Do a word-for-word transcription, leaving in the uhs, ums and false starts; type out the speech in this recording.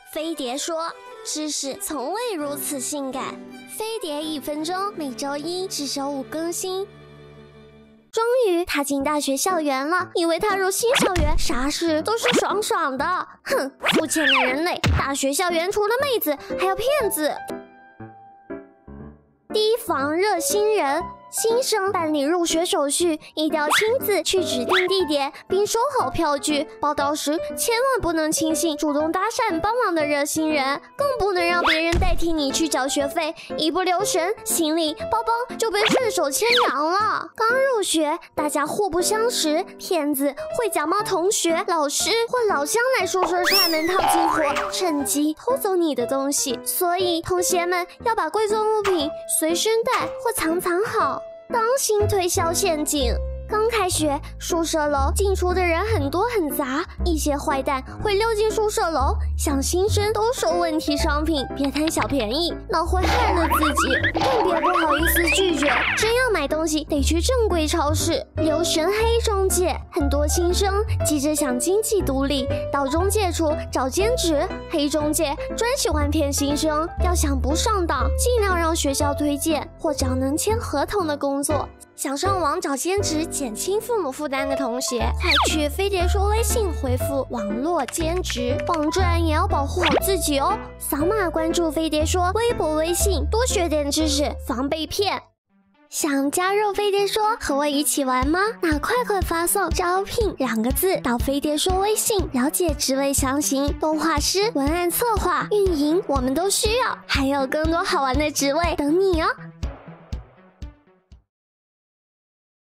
飞碟说，知识从未如此性感。飞碟一分钟，每周一至周五更新。终于踏进大学校园了，以为踏入新校园，啥事都是爽爽的。哼，肤浅的人类，大学校园除了妹子，还有骗子。提防热心人。新生办理入学手续，一定要亲自去指定地点，并收好票据。报到时千万不能轻信主动搭讪帮忙的热心人，更不能让别人代替你去缴学费。一不留神，行李、包包就被顺手牵羊了。刚入学，大家互不相识，骗子会假冒同学、老师或老乡来宿舍串门套近乎，趁机偷走你的东西。所以，同学们要把贵重物品随身带或藏藏好。当心推销陷阱。刚开学，宿舍楼进出的人很多很杂，一些坏蛋会溜进宿舍楼，向新生兜售问题商品，别贪小便宜，那会害了自己，更别不好意思拒绝。真要买东西，得去正规超市。留神黑中介，很多新生急着想经济独立，到中介处找兼职，黑中介专喜欢骗新生。要想不上当，尽量让学校推荐或找能签合同的工作。想上网找兼职减轻父母负担的同学，快去飞碟说微信回复网络兼职，网赚也要保护好自己哦。扫码关注飞碟说微博微信，多学点知识，防被骗。想加入飞碟说和我一起玩吗？那快快发送招聘两个字到飞碟说微信，了解职位详情。动画师、文案策划、运营我们都需要，还有更多好玩的职位等你哦。